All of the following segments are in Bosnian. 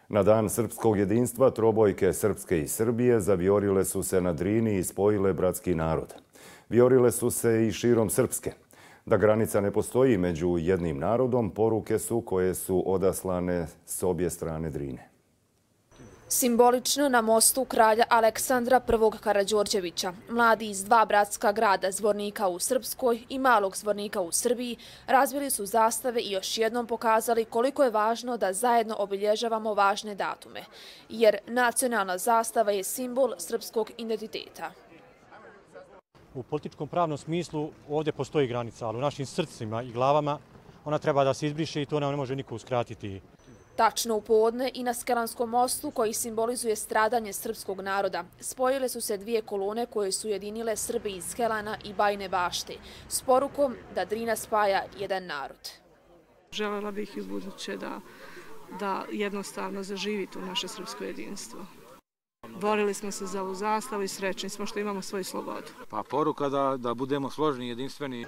Na dan srpskog jedinstva trobojke Srpske i Srbije zaviorile su se na Drini i spojile bratski narod. Viorile su se i širom Srpske. Da granica ne postoji među jednim narodom, poruke su koje su odaslane s obje strane Drine. Simbolično na mostu kralja Aleksandra I. Karađorđevića, mladi iz dva bratska grada, Zvornika u Srpskoj i Malog Zvornika u Srbiji, razvili su zastave i još jednom pokazali koliko je važno da zajedno obilježavamo važne datume, jer nacionalna zastava je simbol srpskog identiteta. U političkom pravnom smislu ovdje postoji granica, ali u našim srcima i glavama ona treba da se izbriše i to nam ne može niko uskratiti. Tačno u podne i na Skelanskom mostu, koji simbolizuje stradanje srpskog naroda, spojile su se dvije kolone koje su ujedinile Srbe iz Skelana i Bajine Bašte, s porukom da Drina spaja jedan narod. Želela bih i u buduće da jednostavno zaživi to naše srpsko jedinstvo. Borili smo se za ovu zastavu i srećni smo što imamo svoju slobodu. Pa poruka da budemo složni, jedinstveni.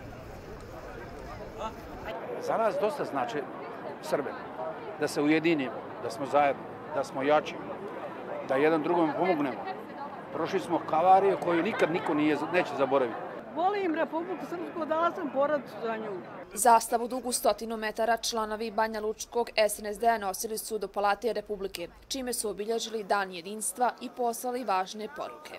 Za nas dosta znači Srbe. Da se ujedinimo, da smo zajedno, da smo jači, da jedan drugom pomognemo. Prošli smo kalvariju koju nikad niko neće zaboraviti. Volim Republiku Srpsku, dala sam porodicu za nju. Zastavu dugu 100 metara članovi Banja Lučkog SNSD-a nosili su do Palate Republike, čime su obilježili Dan jedinstva i poslali važne poruke.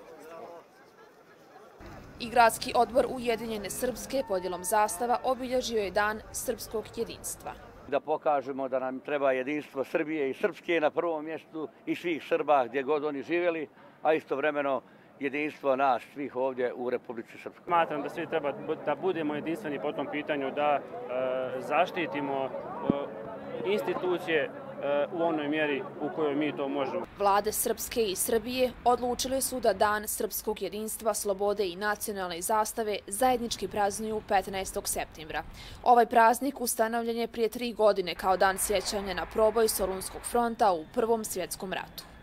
I Gradski odbor Ujedinjene Srpske podjelom zastava obilježio je Dan srpskog jedinstva. Da pokažemo da nam treba jedinstvo Srbije i Srpske na prvom mjestu i svih Srba gdje god oni živjeli, a istovremeno jedinstvo nas svih ovdje u Republici Srpskoj. Smatram da svi treba da budemo jedinstveni po tom pitanju, da zaštitimo institucije u onoj mjeri u kojoj mi to možemo. Vlade Srpske i Srbije odlučile su da Dan srpskog jedinstva, slobode i nacionalne zastave zajednički praznuju 15. septembra. Ovaj praznik ustanovljen je prije 3 godine kao dan sjećanja na proboj Solunskog fronta u Prvom svjetskom ratu.